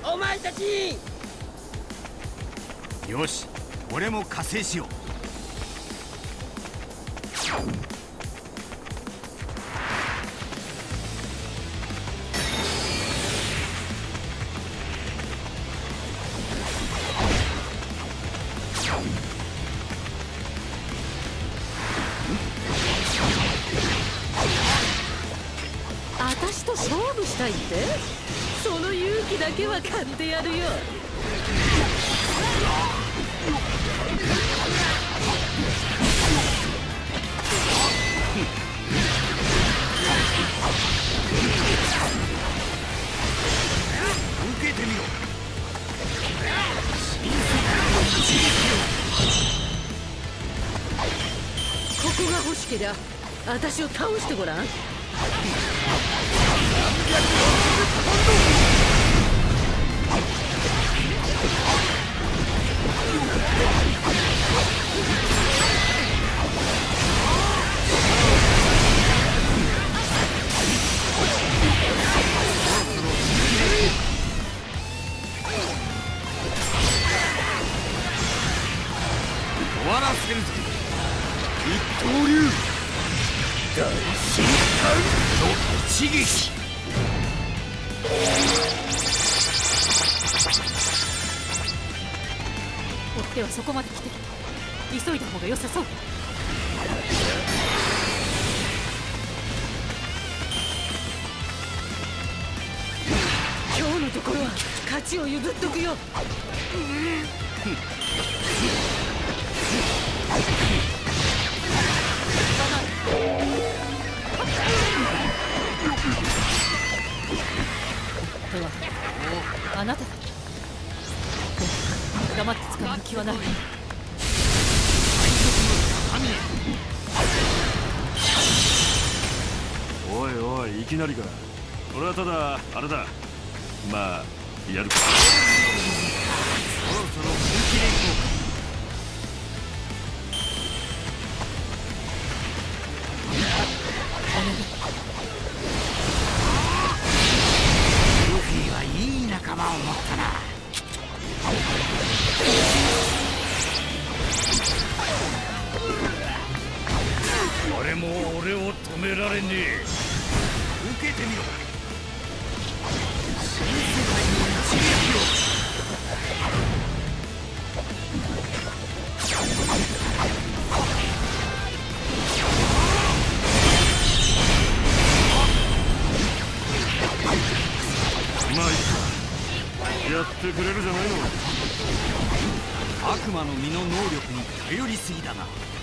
お前たち。 よし、俺も加勢しよう。 私と勝負したいって？その勇気だけは買ってやるよ。 受けてみろ。 ここが欲しけりゃ私を倒してごらん。 終わらせるぞ。一刀流大震撼の一撃。 追っ手はそこまで来てる。急いだ方が良さそう。今日のところは勝ちを譲っとくよ。ではあなただ。黙って使う気はない。 おいおい、いきなりか。俺はただあれだ。まあやるか。 そろそろ本気でいこうか。ルフィはいい仲間を持ったな。 誰も俺を止められねえ。 受けてみろ。新世界の一撃を。 まあいいか。やってくれるじゃないの。 悪魔の実の能力に頼りすぎだな。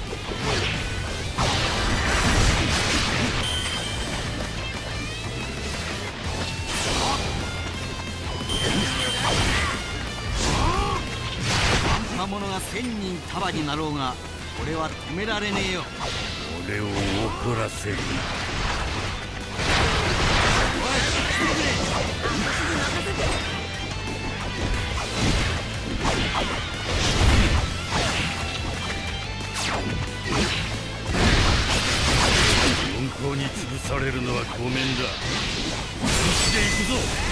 魔物が1000人束になろうが俺は止められねえよ。 俺を怒らせるな。温厚に潰されるのはごめんだ。必死で行くぞ。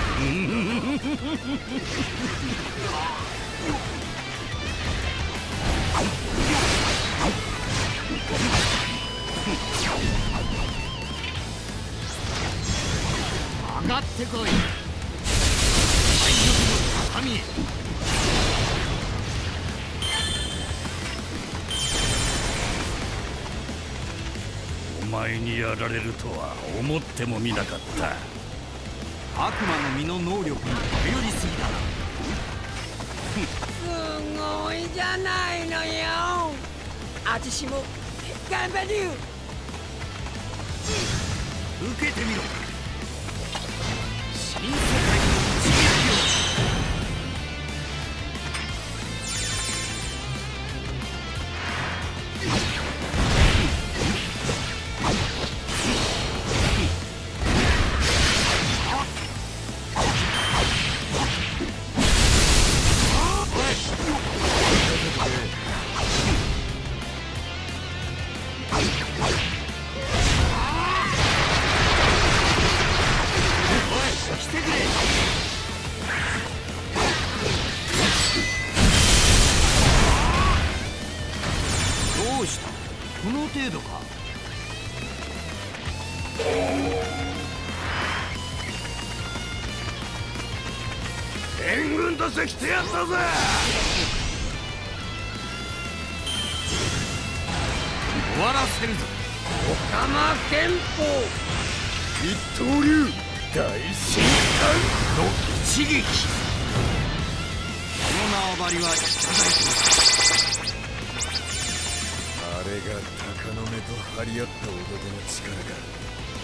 上がってこい。最速の畳。 お前にやられるとは思ってもみなかった。 悪魔の実の能力に頼りすぎだな。 すごいじゃないのよ。あちしも頑張る。 受けてみろ。新世界の一撃を。来てくれ。 程度か。援軍として来てやったぜ。終わらせるぞ。 オカマ拳法一刀流大神官の一撃。この縄張りはいただいている。あれが鷹の目と張り合った男の力か。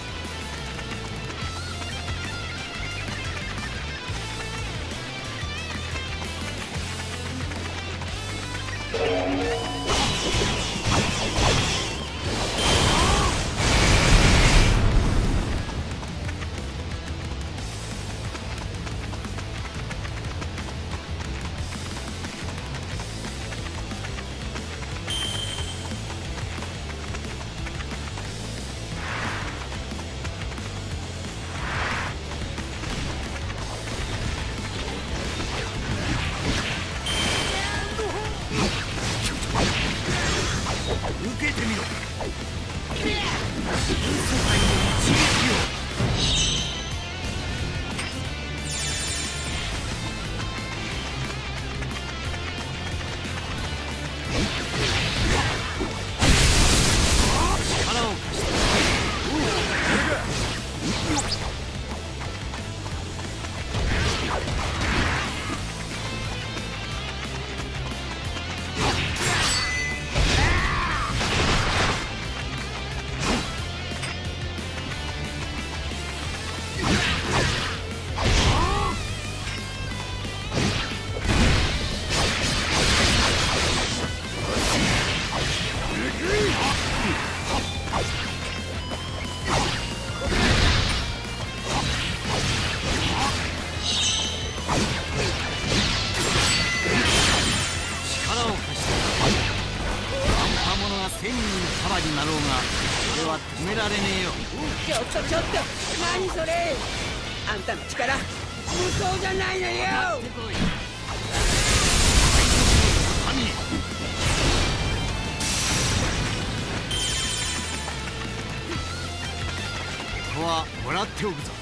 受けてみろ。になろうがそれは止められねえよ。 ちょっと何それ。あんたの力無双じゃないのよ。 ここはもらっておくぞ。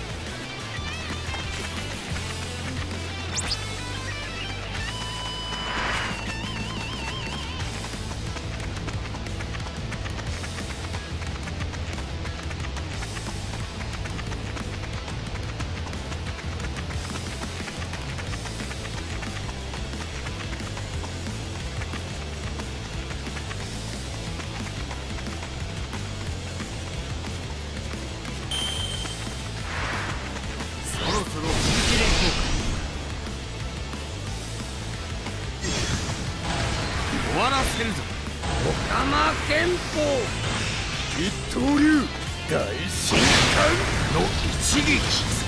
終わらせるぞ。オカマ拳法一刀流大神官の一撃。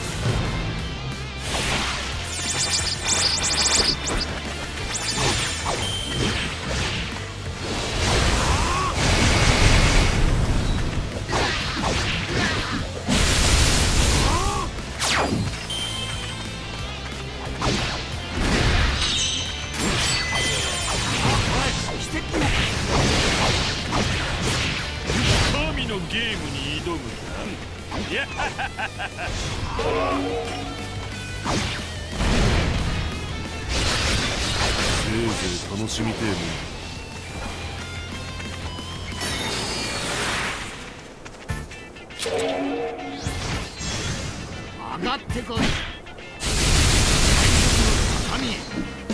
神のゲームに挑むんだ。やっせいぜい楽しみてえもん。 上がってこい。神へ。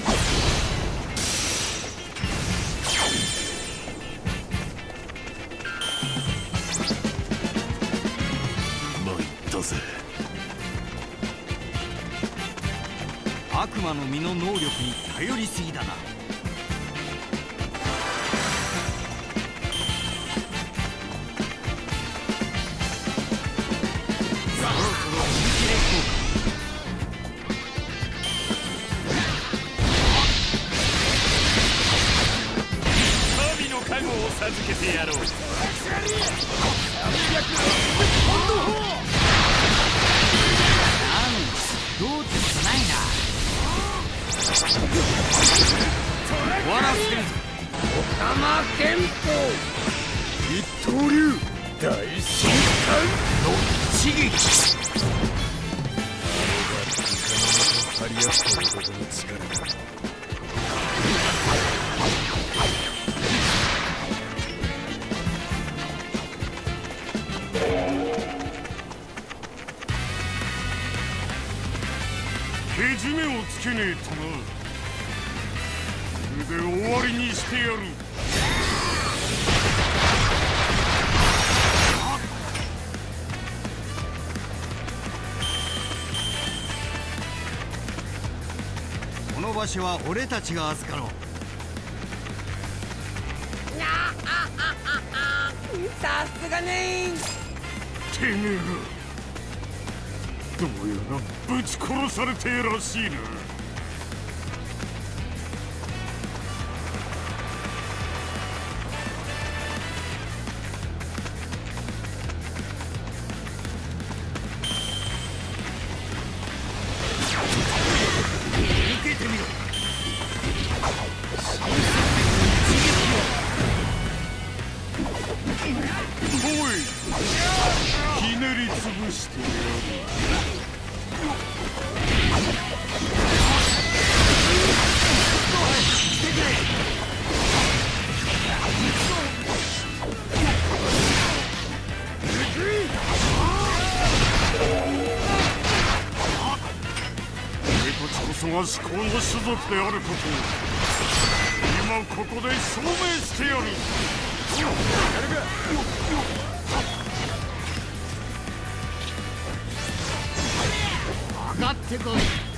悪魔の実の能力に頼りすぎだな。そろそろ本気でいこうか。 神の加護を授けてやろう。 どうってことないな。終わらせるぞ。 オカマ拳法一刀流大神官の一撃。これがイカの元張り合った男の力だ。 けじめをつけねえとな。これで終わりにしてやる。 この場所は俺たちが預かろう。 さすがねてめえらどうやらぶち殺されてえらしいな。 受けてみろ。 おい、ひねり潰してやる。俺たちこそが至高の種族であることを今ここで証明してやる。 上がってこい。